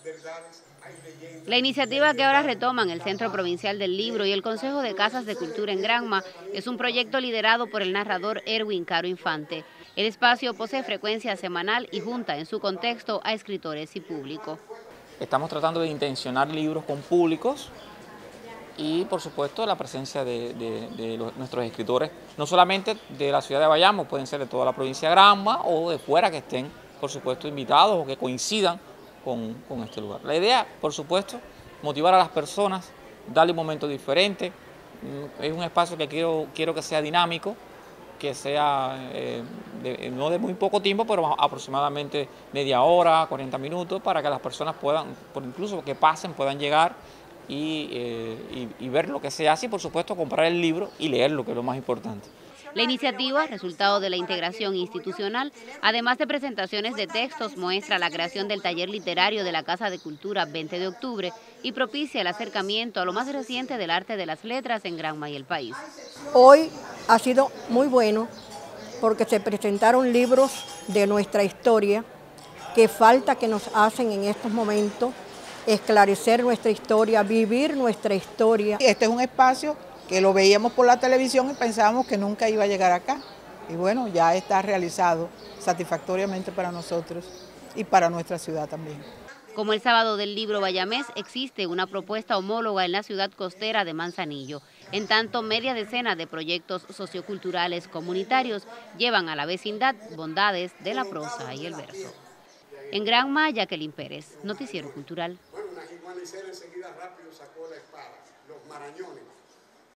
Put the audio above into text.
La iniciativa que ahora retoman el Centro Provincial del Libro y el Consejo de Casas de Cultura en Granma es un proyecto liderado por el narrador Erwin Caro Infante. El espacio posee frecuencia semanal y junta en su contexto a escritores y público. Estamos tratando de intencionar libros con públicos y, por supuesto, la presencia de nuestros escritores, no solamente de la ciudad de Bayamo, pueden ser de toda la provincia de Granma o de fuera que estén, por supuesto, invitados o que coincidan con este lugar. La idea, por supuesto, motivar a las personas, darle un momento diferente. Es un espacio que quiero que sea dinámico, que sea no de muy poco tiempo, pero aproximadamente media hora, 40 minutos, para que las personas puedan, incluso que pasen, puedan llegar y ver lo que se hace y, por supuesto, comprar el libro y leerlo, que es lo más importante. La iniciativa, resultado de la integración institucional, además de presentaciones de textos, muestra la creación del taller literario de la Casa de Cultura 20 de octubre y propicia el acercamiento a lo más reciente del arte de las letras en Granma y el país. Hoy ha sido muy bueno porque se presentaron libros de nuestra historia que falta que nos hacen en estos momentos esclarecer nuestra historia, vivir nuestra historia. Este es un espacio que lo veíamos por la televisión y pensábamos que nunca iba a llegar acá. Y bueno, ya está realizado satisfactoriamente para nosotros y para nuestra ciudad también. Como el Sábado del Libro Bayamés, existe una propuesta homóloga en la ciudad costera de Manzanillo. En tanto, media decena de proyectos socioculturales comunitarios llevan a la vecindad bondades de la prosa y el verso. En Granma, Jacqueline Pérez, Noticiero Cultural. Bueno, una jiguanicera enseguida rápido sacó la espada, los marañones.